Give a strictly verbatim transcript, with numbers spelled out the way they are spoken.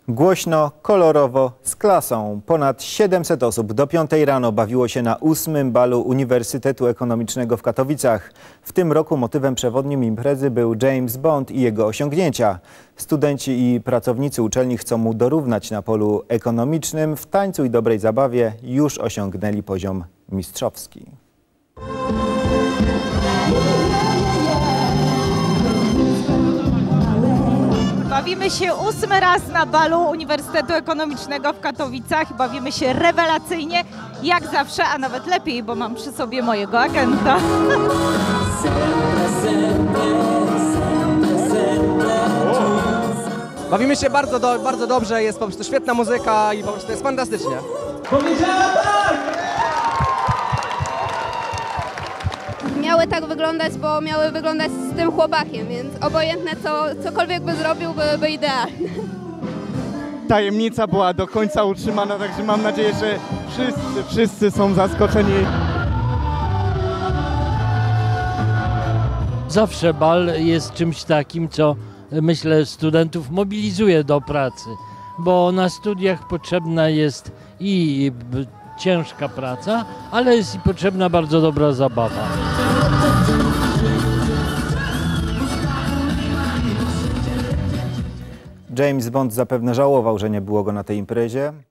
Głośno, kolorowo, z klasą. Ponad siedemset osób do piątej rano bawiło się na ósmym balu Uniwersytetu Ekonomicznego w Katowicach. W tym roku motywem przewodnim imprezy był James Bond i jego osiągnięcia. Studenci i pracownicy uczelni chcą mu dorównać na polu ekonomicznym. W tańcu i dobrej zabawie już osiągnęli poziom mistrzowski. Bawimy się ósmy raz na balu Uniwersytetu Ekonomicznego w Katowicach. Bawimy się rewelacyjnie, jak zawsze, a nawet lepiej, bo mam przy sobie mojego agenta. Bawimy się bardzo, do, bardzo dobrze, jest po prostu świetna muzyka i po prostu jest fantastycznie. Powiedziałem tak! Miały tak wyglądać, bo miały wyglądać z tym chłopakiem, więc obojętne co, cokolwiek by zrobił, byłby idealny. Tajemnica była do końca utrzymana, także mam nadzieję, że wszyscy, wszyscy są zaskoczeni. Zawsze bal jest czymś takim, co myślę studentów mobilizuje do pracy, bo na studiach potrzebna jest i ciężka praca, ale jest i potrzebna bardzo dobra zabawa. James Bond zapewne żałował, że nie było go na tej imprezie.